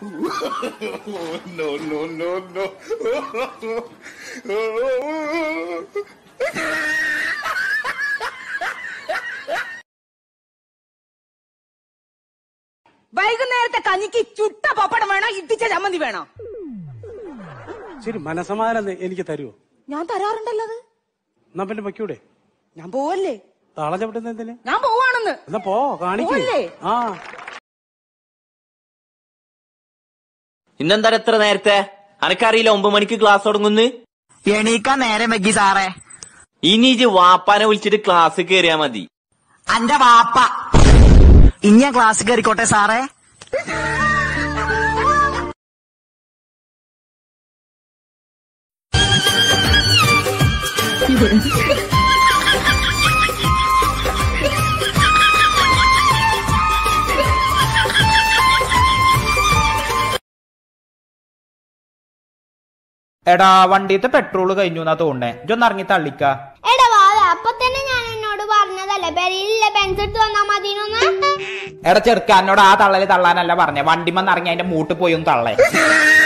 No, no, no, no. വൈകുന്നേരത്തെ കഞ്ഞിക്ക് ചുട്ട പപ്പടം വേണോ ഇത്തിച്ച ചമ്മന്തി വേണോ? ശരി, മനസമാധാനം എനിക്ക് തരുമോ? ഞാൻ തരാറുണ്ടല്ലോ. അത് എന്നാ പിന്നെ വയ്ക്കൂടെ? ഞാൻ പോവല്ലേ? താളം ചവിട്ടുന്ന എന്തിന്? ഞാൻ പോവാണെന്ന്. എന്നാ പോ, കാണിക്കല്ലേ? ആ, ഇന്നെന്താ എത്ര നേരത്തെ? അനക്കറിയില്ല 9 മണിക്ക് ക്ലാസ് തുടങ്ങുന്നു. എണീക്കാൻ നേരം വെക്കി സാറേ. ഇനി ഇജ് വാപ്പാനെ വിളിച്ചിട്ട് ക്ലാസ് കയറിയാ മതി. അന്റെ വാപ്പ ഇനി ക്ലാസ് കയറിക്കോട്ടെ സാറേ. എടാ, വണ്ടിത്തെ പെട്രോള് കഴിഞ്ഞു എന്നാ തോന്നേ. ഇജൊന്ന് ഇറങ്ങി തള്ളിക്ക. എടാ വാ, അപ്പൊ തന്നെ ഞാൻ എന്നോട് പറഞ്ഞതല്ലേ പെരിയിലെ ബെൻസ് എടുത്ത് വന്നാ മതിനൊന്ന്. എടാ ചെറുക്കാനോട് ആ തള്ളല് തള്ളാനല്ല പറഞ്ഞേ, വണ്ടിമെന്ന് ഇറങ്ങി അതിന്റെ മൂട്ട് പോയി ഒന്ന് തള്ളേ.